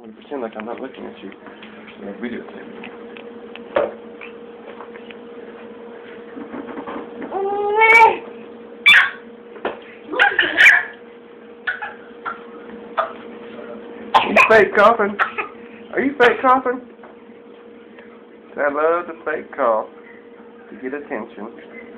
I'm going to pretend like I'm not looking at you. I'm going to videotape you. Are you fake coughing? Are you fake coughing? I love the fake cough to get attention.